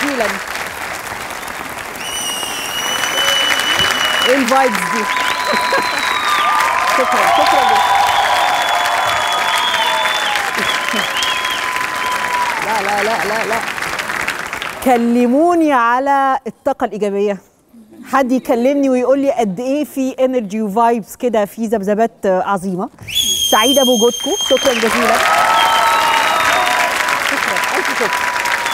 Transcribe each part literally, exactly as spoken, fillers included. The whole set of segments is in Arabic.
جزيلا. ايه الفايبز دي؟ شكرا شكرا جدا. لا لا لا لا لا كلموني على الطاقة الإيجابية. حد يكلمني ويقول لي قد إيه في انرجي وفايبس كده، في ذبذبات عظيمة. سعيدة بوجودكم، شكرا جزيلا. شكرا ألف شكر.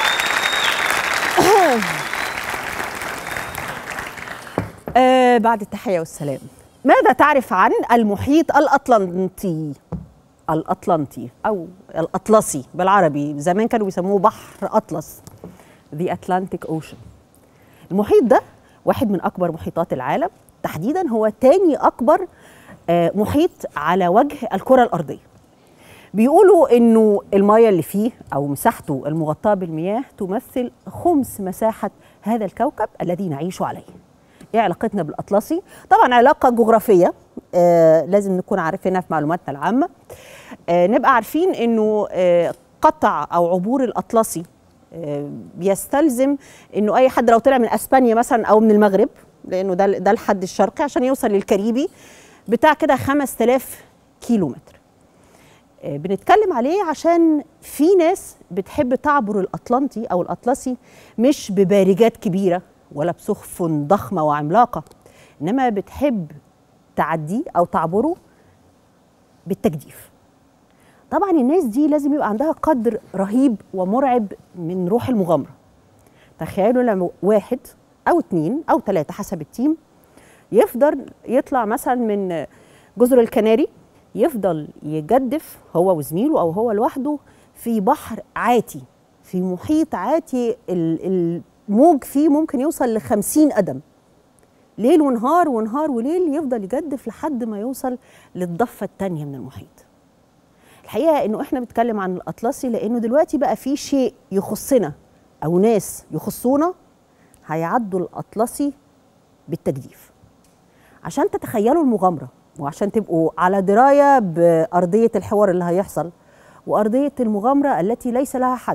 آه بعد التحية والسلام، ماذا تعرف عن المحيط الأطلنطي؟ الأطلنطي أو الأطلسي بالعربي، زمان كانوا بيسموه بحر أطلس، The Atlantic Ocean. المحيط ده واحد من أكبر محيطات العالم، تحديدا هو تاني أكبر محيط على وجه الكرة الأرضية. بيقولوا إنه المياه اللي فيه أو مساحته المغطاة بالمياه تمثل خمس مساحة هذا الكوكب الذي نعيش عليه. إيه علاقتنا بالأطلسي؟ طبعا علاقة جغرافية، آه لازم نكون عارفينها في معلوماتنا العامة. آه نبقى عارفين إنه آه قطع أو عبور الأطلسي آه بيستلزم إنه أي حد لو طلع من أسبانيا مثلا أو من المغرب، لأنه ده ده الحد الشرقي، عشان يوصل للكاريبي بتاع كده خمسة آلاف كيلو متر. آه بنتكلم عليه عشان في ناس بتحب تعبر الأطلنطي أو الأطلسي مش ببارجات كبيرة ولا بسفن ضخمة وعملاقة، إنما بتحب تعديه أو تعبره بالتجديف. طبعا الناس دي لازم يبقى عندها قدر رهيب ومرعب من روح المغامرة. تخيلوا لما واحد أو اتنين أو تلاتة حسب التيم يفضل يطلع مثلا من جزر الكناري، يفضل يجدف هو وزميله أو هو لوحده في بحر عاتي، في محيط عاتي، الموج فيه ممكن يوصل لخمسين قدم، ليل ونهار ونهار وليل، يفضل يجدف لحد ما يوصل للضفة التانية من المحيط. الحقيقة إنه إحنا بنتكلم عن الأطلسي لأنه دلوقتي بقى في شيء يخصنا أو ناس يخصونا هيعدوا الأطلسي بالتجديف. عشان تتخيلوا المغامرة وعشان تبقوا على دراية بأرضية الحوار اللي هيحصل وأرضية المغامرة التي ليس لها حد.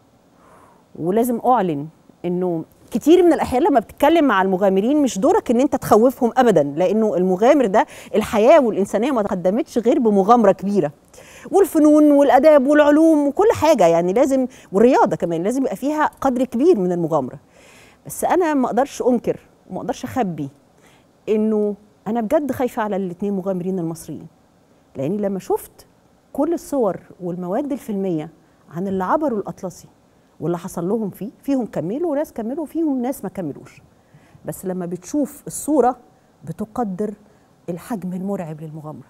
ولازم أعلن إنه كتير من الأحيان لما بتتكلم مع المغامرين مش دورك إن أنت تخوفهم أبدا، لأنه المغامر ده الحياة والإنسانية ما تقدمتش غير بمغامرة كبيرة، والفنون والأداب والعلوم وكل حاجة يعني لازم، والرياضة كمان لازم يبقى فيها قدر كبير من المغامرة. بس أنا ما أقدرش أنكر وما أقدرش أخبي إنه أنا بجد خايفة على الاتنين مغامرين المصريين، لأني لما شفت كل الصور والمواد الفيلمية عن اللي عبروا الأطلسي واللي حصل لهم فيه، فيهم كملوا وناس كملوا وفيهم ناس ما كملوش، بس لما بتشوف الصورة بتقدر الحجم المرعب للمغامرة.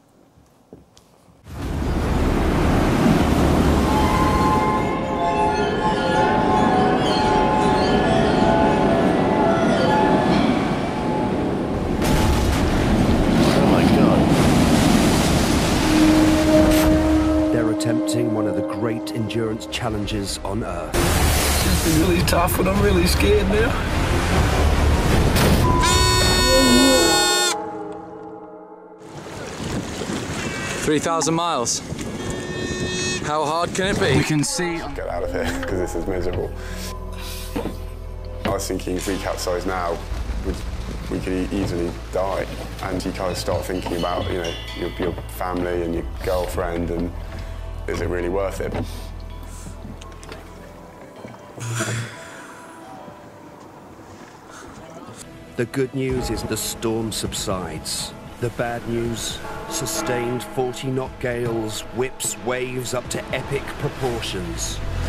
Attempting one of the great endurance challenges on Earth. It's been really tough and I'm really scared now. three thousand miles. How hard can it be? We can see. Get out of here because this is miserable. I was thinking if we capsize now, we'd, we could e easily die. And you kind of start thinking about, you know, your, your family and your girlfriend, and is it really worth it? The good news is the storm subsides. The bad news, sustained forty knot gales, whips waves up to epic proportions.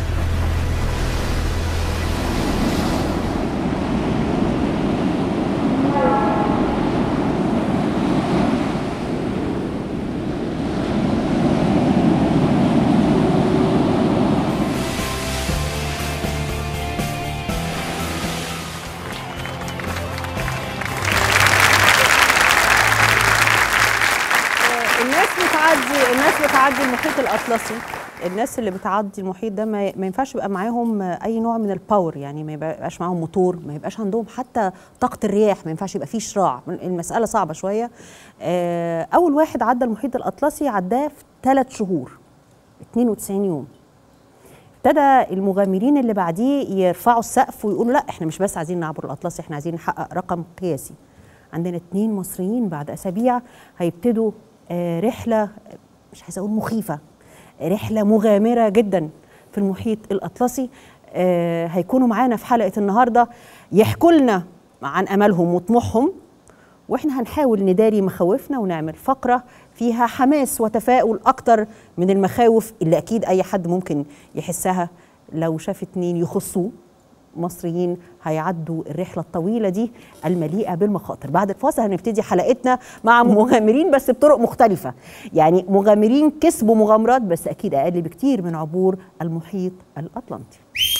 الناس بتعدي المحيط الأطلسي، الناس اللي بتعدي المحيط ده ما ينفعش يبقى معاهم أي نوع من الباور، يعني ما يبقاش معاهم موتور، ما يبقاش عندهم حتى طاقة الرياح، ما ينفعش يبقى فيه شراع، المسألة صعبة شوية. أول واحد عدى المحيط الأطلسي عداه في ثلاث شهور اتنين وتسعين يوم. ابتدى المغامرين اللي بعديه يرفعوا السقف ويقولوا لا احنا مش بس عايزين نعبر الاطلسي، احنا عايزين نحقق رقم قياسي. عندنا اتنين مصريين بعد اسابيع هيبتدوا آه رحله مش عايزه اقول مخيفه، رحله مغامره جدا في المحيط الاطلسي. آه هيكونوا معانا في حلقه النهارده يحكوا لنا عن املهم وطموحهم، واحنا هنحاول نداري مخاوفنا ونعمل فقره فيها حماس وتفاؤل اكتر من المخاوف اللي اكيد اي حد ممكن يحسها لو شاف اتنين يخصوه مصريين هيعدوا الرحله الطويله دي المليئه بالمخاطر. بعد الفاصل هنبتدي حلقتنا مع مغامرين بس بطرق مختلفه، يعني مغامرين كسبوا مغامرات بس اكيد اقل بكتير من عبور المحيط الاطلنطي.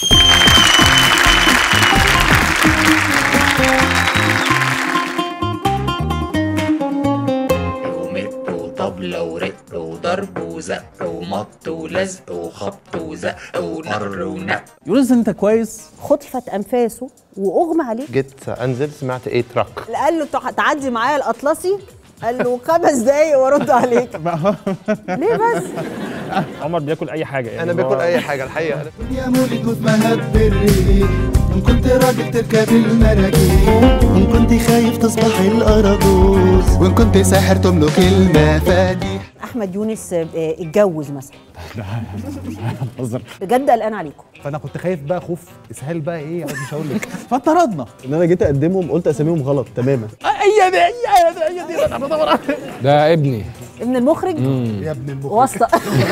طبلة ورق وضرب وزق ومط ولزق وخبط وزق ونر ونق. يونس انت كويس؟ خطفت انفاسه واغمى عليه. جيت انزل سمعت ايه تراك، قال له تعدي معايا الاطلسي، قال له خمس دقايق وارد عليك. ليه بس؟ عمر بياكل اي حاجه يعني. انا باكل اي حاجه الحقيقه. يا مولد واسمها بالريح، ان كنت راجل تركب المراكب، وان كنت خايف تصبح الاراجوز، وان كنت ساحر تملك المفاتيح. احمد يونس اتجوز مثلا. بهزر بجد قلقان عليكم. فانا كنت خايف بقى خوف اسهال بقى ايه مش هقول لك. فاضطردنا ان انا جيت اقدمهم قلت اساميهم غلط تماما. هي دي هي دي هي دي انا بدور عليها. ده ابني ابن المخرج. يا ابن المخرج واسطه.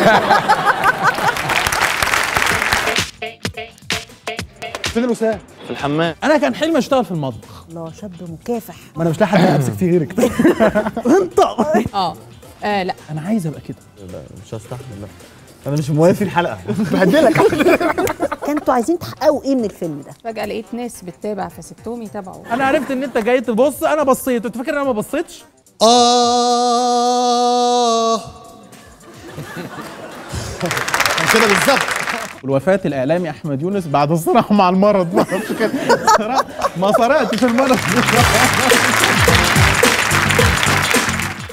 فين الوسام؟ في الحمام. انا كان حلمي اشتغل في المطبخ. الله شاب مكافح. ما انا مش لاقي حد امسك فيه غيرك. انت اه اه لا انا عايز ابقى كده. لا مش هستحمل. لا انا مش موافق الحلقه. بهدلك. كنتوا عايزين تحققوا ايه من الفيلم ده؟ فجأة لقيت ناس بتتابع فسبتهم يتابعوا. انا عرفت ان انت جاي تبص، انا بصيت، انت فاكر ان انا ما بصيتش؟ اه كده بالظبط. والوفاة الإعلامي أحمد يونس بعد الصراع مع المرض. ما ما صرعتش المرض.